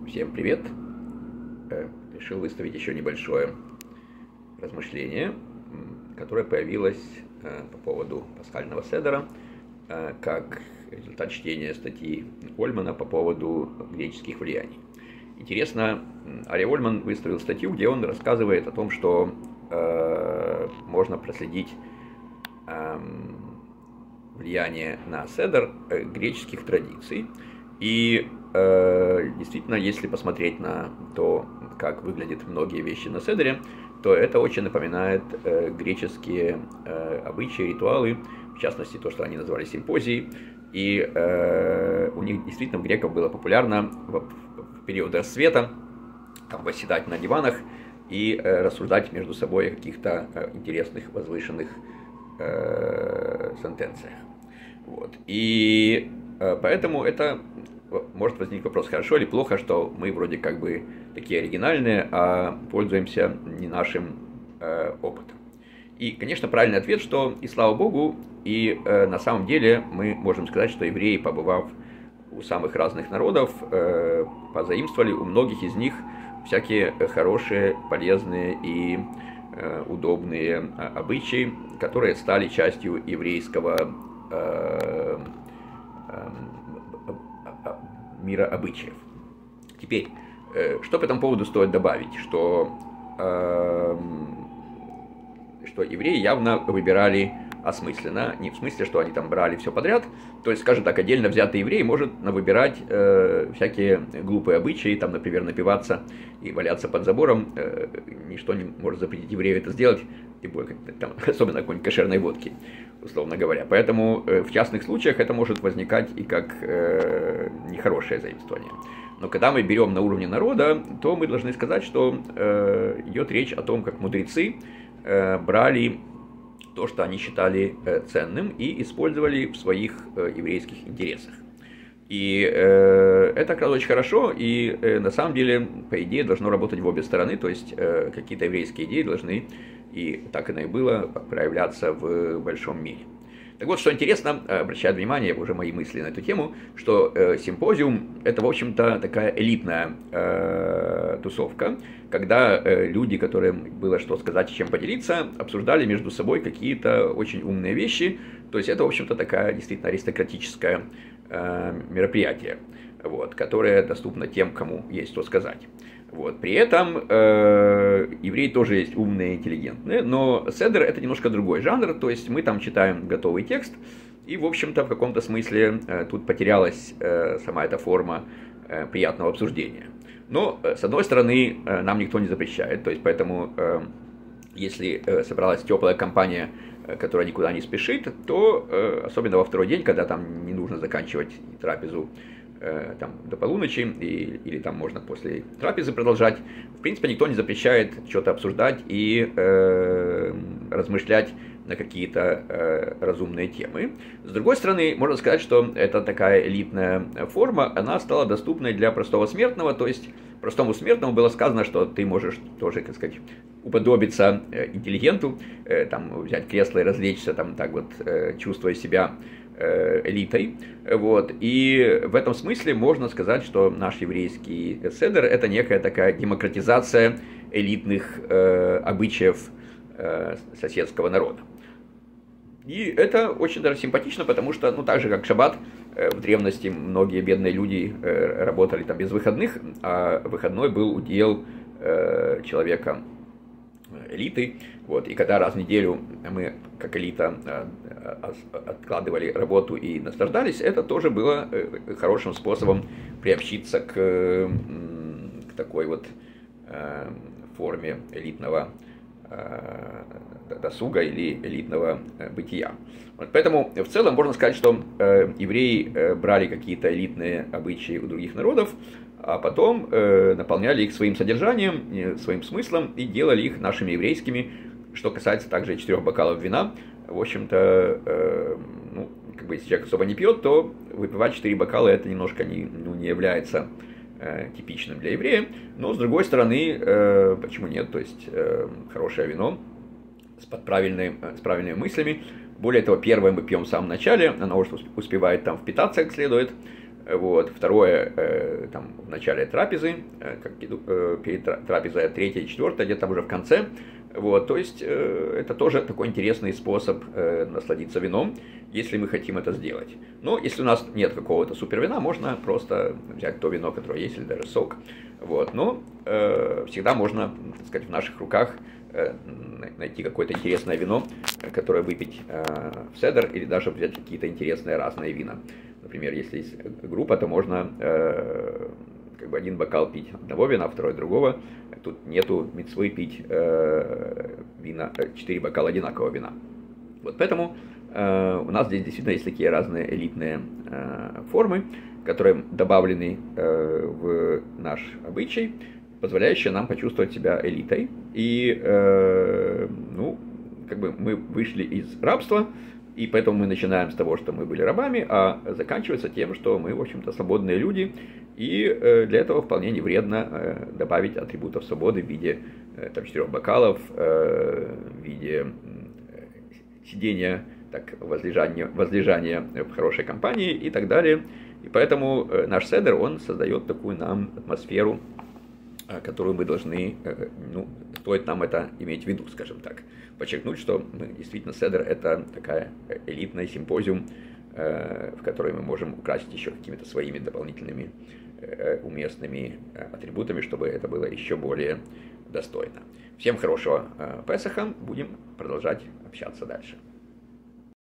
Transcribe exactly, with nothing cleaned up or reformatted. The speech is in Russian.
Всем привет! Решил выставить еще небольшое размышление, которое появилось по поводу пасхального седера, как результат чтения статьи Ольмана по поводу греческих влияний. Интересно, Ари Ольман выставил статью, где он рассказывает о том, что э, можно проследить э, влияние на седер э, греческих традиций. И э, действительно, если посмотреть на то, как выглядят многие вещи на седере, то это очень напоминает э, греческие э, обычаи, ритуалы, в частности, то, что они называли симпозией. И э, у них действительно, у греков было популярно в, в период рассвета там, восседать на диванах и э, рассуждать между собой о каких-то э, интересных, возвышенных э, сентенциях. Вот. И э, поэтому это может возникнуть вопрос, хорошо или плохо, что мы вроде как бы такие оригинальные, а пользуемся не нашим э, опытом. И, конечно, правильный ответ, что и слава Богу, и э, на самом деле мы можем сказать, что евреи, побывав у самых разных народов, э, позаимствовали у многих из них всякие хорошие, полезные и э, удобные обычаи, которые стали частью еврейского э, э, мира обычаев. Теперь, э, что по этому поводу стоит добавить, что э, что евреи явно выбирали осмысленно, не в смысле, что они там брали все подряд, то есть, скажем так, отдельно взятый еврей может выбирать э, всякие глупые обычаи, там, например, напиваться и валяться под забором, э, ничто не может запретить еврею это сделать, тем более, там, особенно какой-нибудь кошерной водки, условно говоря. Поэтому э, в частных случаях это может возникать и как э, нехорошее заимствование. Но когда мы берем на уровне народа, то мы должны сказать, что э, идет речь о том, как мудрецы брали то, что они считали ценным, и использовали в своих еврейских интересах. И э, это как раз очень хорошо, и э, на самом деле, по идее, должно работать в обе стороны, то есть э, какие-то еврейские идеи должны, и так оно и было, проявляться в большом мире. Так вот, что интересно, обращаю внимание, уже мои мысли на эту тему, что э, симпозиум – это, в общем-то, такая элитная э, тусовка, когда э, люди, которым было что сказать и чем поделиться, обсуждали между собой какие-то очень умные вещи. То есть это, в общем-то, такая действительно аристократическое э, мероприятие, вот, которое доступно тем, кому есть что сказать. Вот. При этом э, евреи тоже есть умные и интеллигентные, но седер это немножко другой жанр, то есть мы там читаем готовый текст, и, в общем-то, в каком-то смысле э, тут потерялась э, сама эта форма э, приятного обсуждения. Но, э, с одной стороны, э, нам никто не запрещает, то есть поэтому, э, если э, собралась теплая компания, э, которая никуда не спешит, то, э, особенно во второй день, когда там не нужно заканчивать трапезу, там, до полуночи, и, или там можно после трапезы продолжать. В принципе, никто не запрещает что-то обсуждать и э, размышлять на какие-то э, разумные темы. С другой стороны, можно сказать, что это такая элитная форма, она стала доступной для простого смертного, то есть простому смертному было сказано, что ты можешь тоже, так сказать, уподобиться э, интеллигенту, э, там, взять кресло и развлечься, там, так вот, э, чувствуя себя элитой. Вот. И в этом смысле можно сказать, что наш еврейский седер это некая такая демократизация элитных э, обычаев э, соседского народа. И это очень даже симпатично, потому что, ну, так же как шаббат, э, в древности многие бедные люди э, работали там без выходных, а выходной был удел э, человека элиты. Вот, и когда раз в неделю мы, как элита, откладывали работу и наслаждались, это тоже было хорошим способом приобщиться к, к такой вот форме элитного досуга или элитного бытия. Вот, поэтому в целом можно сказать, что евреи брали какие-то элитные обычаи у других народов, а потом наполняли их своим содержанием, своим смыслом и делали их нашими еврейскими. Что касается также четырех бокалов вина, в общем-то, э, ну, как бы, если человек особо не пьет, то выпивать четыре бокала это немножко не, ну, не является э, типичным для еврея. Но, с другой стороны, э, почему нет? То есть, э, хорошее вино с, правильной, с правильными мыслями. Более того, первое мы пьем в самом начале, оно уже успевает там впитаться как следует. Вот. Второе, э, там, в начале трапезы, э, как, э, перед трапезой, а третье и четвертое, где-то там уже в конце. Вот. То есть, э, это тоже такой интересный способ э, насладиться вином, если мы хотим это сделать. Но если у нас нет какого-то супервина, можно просто взять то вино, которое есть, или даже сок. Вот. Но э, всегда можно, так сказать, в наших руках э, найти какое-то интересное вино, которое выпить э, в седер, или даже взять какие-то интересные разные вина. Например, если есть группа, то можно э, как бы один бокал пить одного вина, второй другого. Тут нету мицвы пить э, вина, четыре бокала одинакового вина. Вот поэтому э, у нас здесь действительно есть такие разные элитные э, формы, которые добавлены э, в наш обычай, позволяющие нам почувствовать себя элитой. И э, ну, как бы мы вышли из рабства, и поэтому мы начинаем с того, что мы были рабами, а заканчивается тем, что мы, в общем-то, свободные люди, и э, для этого вполне не вредно э, добавить атрибутов свободы в виде э, там, четырех бокалов, э, в виде э, сидения, так, возлежания, возлежания в хорошей компании и так далее. И поэтому э, наш седер, он создает такую нам атмосферу, э, которую мы должны, э, ну, стоит нам это иметь в виду, скажем так. Подчеркнуть, что мы, действительно седер — это такая элитная симпозиум, э, в которой мы можем украсить еще какими-то своими дополнительными э, уместными атрибутами, чтобы это было еще более достойно. Всем хорошего э, Песаха, будем продолжать общаться дальше.